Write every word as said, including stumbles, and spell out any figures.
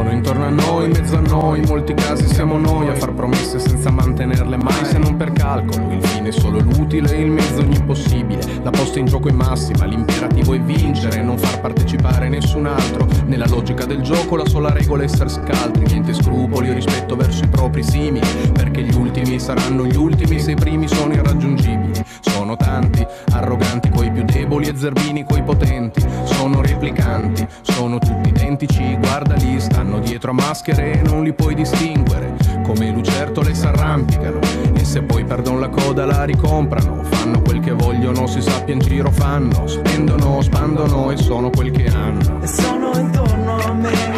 Sono intorno a noi, in mezzo a noi, in molti casi siamo noi a far promesse senza mantenerle mai, se non per calcolo. Il fine è solo l'utile, il mezzo ogni possibile. La posta in gioco è massima, l'imperativo è vincere, non far partecipare nessun altro. Nella logica del gioco la sola regola è essere scaltri, niente scrupoli o rispetto verso i propri simili, perché gli ultimi saranno gli ultimi se i primi sono irraggiungibili. Sono tanti, arroganti coi più deboli e zerbini coi potenti. Sono replicanti, sono tutti identici, guarda lì, stanno dietro a maschere e non li puoi distinguere. Come lucertole s'arrampicano e se poi perdono la coda la ricomprano. Fanno quel che vogliono, si sappia in giro fanno, spendono, spandono e sono quel che hanno. E sono intorno a me